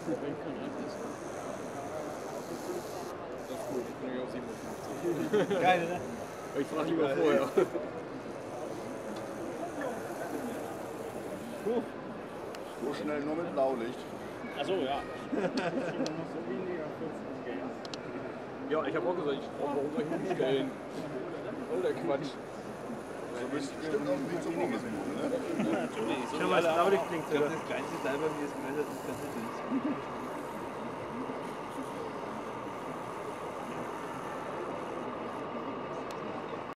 Das ist gut, ich bin ja auf 57. Geil, ne? Ich frage lieber vorher. So schnell nur mit Blaulicht. Achso, ja. Ja, ich habe auch gesagt, warum soll ich mich stellen? Voll der Quatsch. Du bist bestimmt auf dem Weg zur Pommesbude, ne? Natürlich. Schau mal, das Blaulicht klingt Ich glaube, das kleinste Teil bei mir ist größer als das Kapitel.